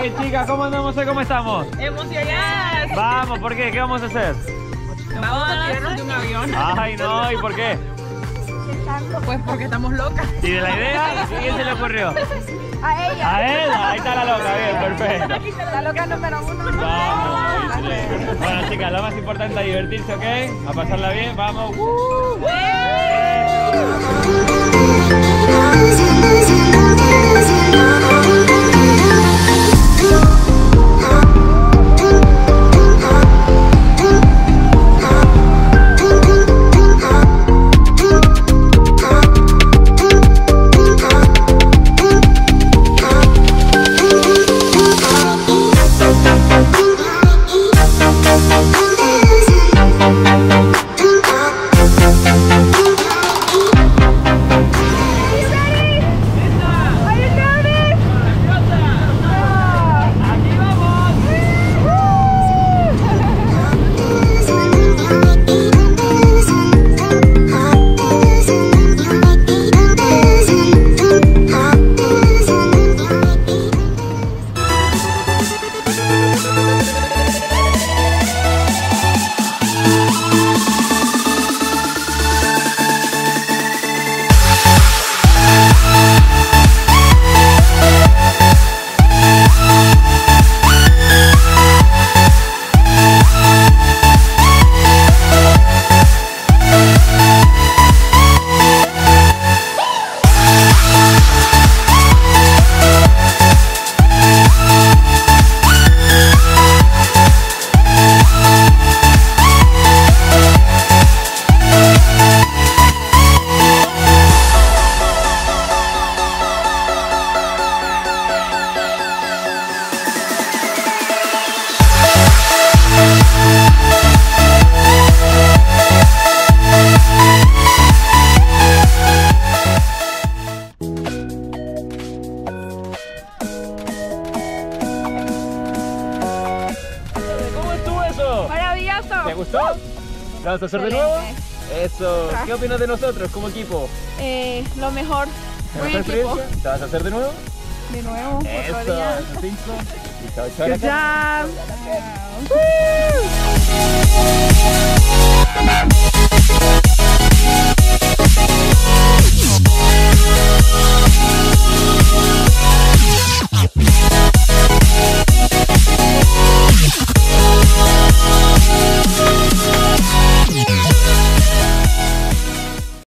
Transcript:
¿Qué chicas? ¿Cómo andamos hoy? ¿Cómo estamos? ¡Emocionadas! Vamos, ¿por qué? ¿Qué vamos a hacer? Vamos a tirarnos de un avión. Ay, no, ¿y por qué? Pues porque estamos locas. ¿Y de la idea? ¿A quién se le ocurrió? A ella. A él, ahí está la loca, bien, perfecto. La loca número 1. Vamos, bueno chicas, lo más importante es divertirse, ¿ok? A pasarla bien, vamos. ¿Te gustó? ¿Lo vamos a hacer de nuevo? Eso. ¿Qué opinas de nosotros como equipo? Lo mejor. ¿Buen equipo? ¿Te vas a hacer de nuevo? De nuevo. Eso. Otro día. 5. Y chao, chao. Good job.